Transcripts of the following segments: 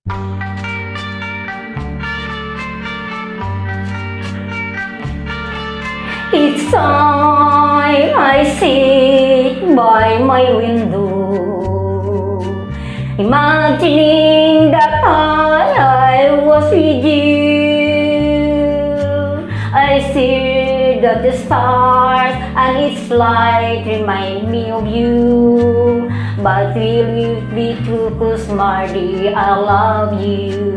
Each time I sit by my window, imagining that I was with you, I see that the stars and its light remind me of you. But will you be true, 'cause Mardy, I love you.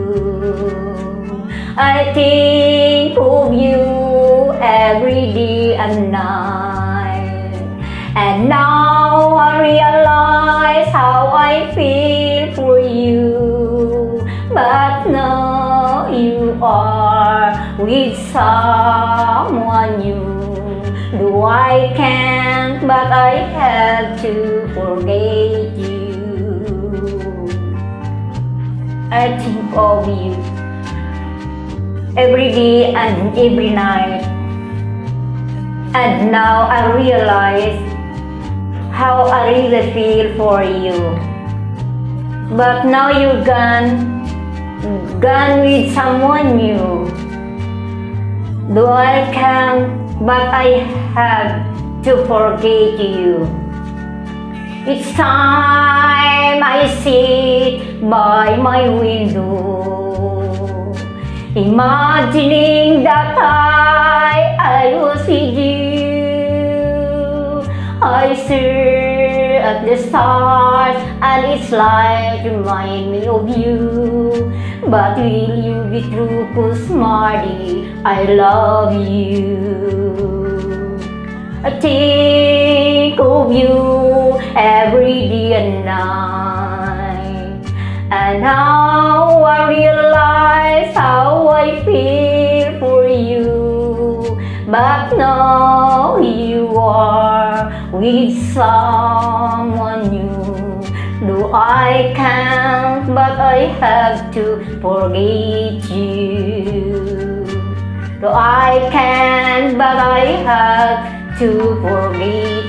I think of you every day and night, and now I realize how I feel for you. But now you are with someone new. Though I can't, but I have to forget you. I think of you every day and every night, and now I realize how I really feel for you. But now you're gone with someone new. Though I can't, but I have to forget you. Each time I sit by my window, imagining that I was with you, I stare at the stars and its light remind me of you. But will you be true, 'cause Mardy, I love you. I think of you every day and night, and now I realize how I feel for you. But now you are with someone new. Though I can't, but I have to forget you. Though I can't, but I have to forget